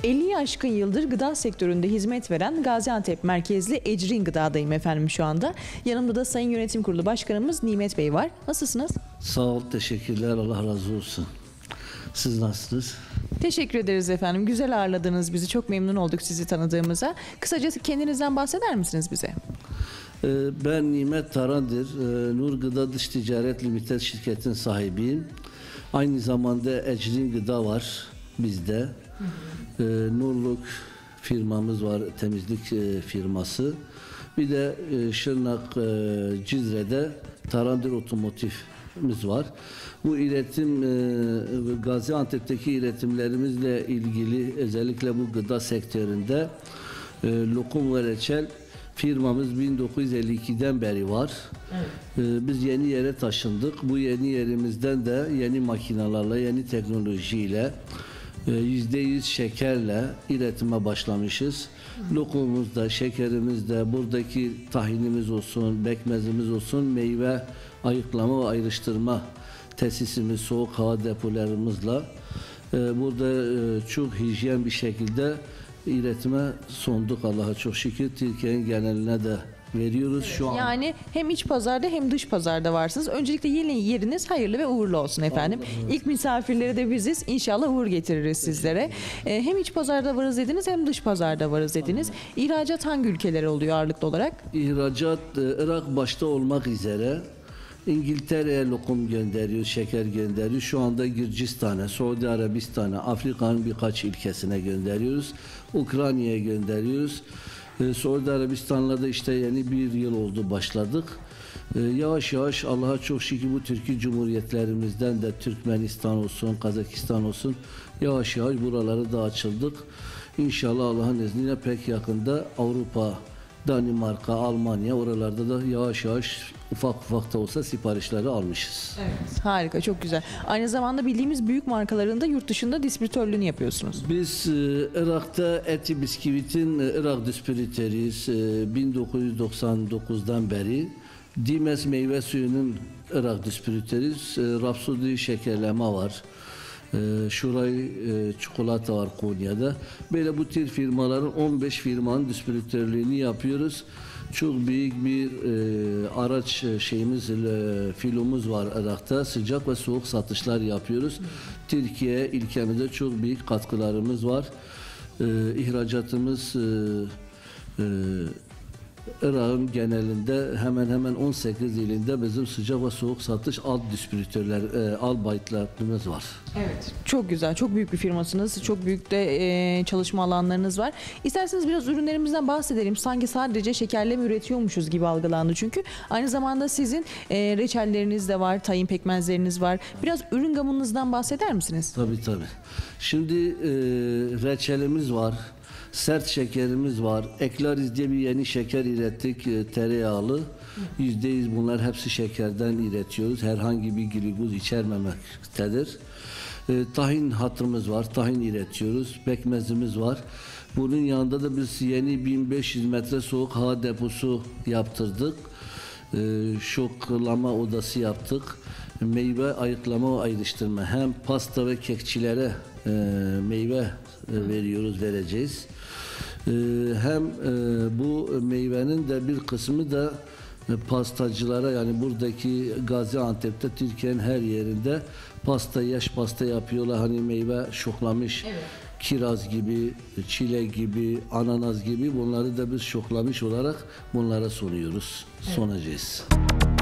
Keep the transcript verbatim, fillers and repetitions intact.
elliyi aşkın yıldır gıda sektöründe hizmet veren Gaziantep merkezli Ecrin Gıda'dayım efendim şu anda. Yanımda da Sayın Yönetim Kurulu Başkanımız Nimet Bey var. Nasılsınız? Sağ ol, teşekkürler. Allah razı olsun. Siz nasılsınız? Teşekkür ederiz efendim. Güzel ağırladınız bizi. Çok memnun olduk sizi tanıdığımıza. Kısaca kendinizden bahseder misiniz bize? Ben Nimet Tarandır. Nur Gıda Dış Ticaret Limited şirketin sahibiyim. Aynı zamanda Ecrin Gıda var bizde. Hı hı. Nurluk firmamız var, temizlik firması. Bir de Şırnak Cizre'de Tarandır Otomotiv'imiz var. Bu üretim Gaziantep'teki üretimlerimizle ilgili özellikle bu gıda sektöründe lokum ve reçel firmamız bin dokuz yüz elli ikiden beri var. Evet. Biz yeni yere taşındık. Bu yeni yerimizden de yeni makinalarla, yeni teknolojiyle yüzde yüz şekerle üretime başlamışız. Lokumumuzda, şekerimizde, buradaki tahinimiz olsun, bekmezimiz olsun, meyve ayıklama ve ayrıştırma tesisimiz, soğuk hava depolarımızla burada çok hijyen bir şekilde üretime sonduk Allah'a çok şükür. Türkiye'nin geneline de veriyoruz şu an. Yani hem iç pazarda hem dış pazarda varsınız. Öncelikle yeni yeriniz hayırlı ve uğurlu olsun efendim. Allah İlk misafirleri de biziz. İnşallah uğur getiririz sizlere. Ee, hem iç pazarda varız dediniz hem dış pazarda varız dediniz. İhracat hangi ülkelere oluyor ağırlıklı olarak? İhracat Irak başta olmak üzere İngiltere'ye lokum gönderiyor, şeker gönderiyor. Şu anda Gürcistan'a, Suudi Arabistan'a, Afrika'nın birkaç ülkesine gönderiyoruz. Ukrayna'ya gönderiyoruz. Ee, Suudi Arabistan'la da işte yeni bir yıl oldu başladık. Ee, yavaş yavaş Allah'a çok şükür bu Türkiye Cumhuriyetlerimizden de Türkmenistan olsun, Kazakistan olsun yavaş yavaş buraları da açıldık. İnşallah Allah'ın izniyle pek yakında Avrupa, Danimarka, Almanya oralarda da yavaş yavaş ufak ufak da olsa siparişleri almışız. Evet, harika, çok güzel. Aynı zamanda bildiğimiz büyük markaların da yurt dışında distribütörlüğünü yapıyorsunuz. Biz e, Irak'ta Eti Bisküvit'in e, Irak distribütörüyüz e, bin dokuz yüz doksan dokuzdan beri. Dimes meyve suyunun Irak distribütörüyüz. E, Rapsodi şekerleme var. E, Şuray e, çikolata var Konya'da. Böyle bu tür firmaların on beş firmanın distribütörlüğünü yapıyoruz. Çok büyük bir e, araç şeyimiz, e, filomuz var Irak'ta. Sıcak ve soğuk satışlar yapıyoruz. Türkiye ülkemizde çok büyük katkılarımız var. E, ihracatımız e, e, Irak'ın genelinde hemen hemen on sekiz ilinde bizim sıcak ve soğuk satış alt distribütörler, e, alt baytlarımız var. Evet. Çok güzel, çok büyük bir firmasınız. Çok büyük de e, çalışma alanlarınız var. İsterseniz biraz ürünlerimizden bahsedelim. Sanki sadece şekerleme üretiyormuşuz gibi algılandı çünkü. Aynı zamanda sizin e, reçelleriniz de var, tahin pekmezleriniz var. Biraz ürün gamınızdan bahseder misiniz? Tabii tabii. Şimdi e, reçelimiz var. Sert şekerimiz var. Eklariz diye bir yeni şeker ürettik. E, tereyağlı. Yüzde yüz bunlar hepsi şekerden üretiyoruz. Herhangi bir glikoz içermemektedir. E, tahin hatırımız var. Tahin üretiyoruz. Pekmezimiz var. Bunun yanında da biz yeni bin beş yüz metre soğuk hava deposu yaptırdık. E, şoklama odası yaptık. Meyve ayıklama ve ayrıştırma. Hem pasta ve kekçilere e, meyve e, veriyoruz, vereceğiz. E, hem e, bu meyvenin de bir kısmı da e, pastacılara, yani buradaki Gaziantep'te Türkiye'nin her yerinde pasta, yaş pasta yapıyorlar. Hani meyve şoklamış. Evet. Kiraz gibi, çilek gibi, ananas gibi bunları da biz şoklamış olarak bunlara sunuyoruz, evet. Sunacağız.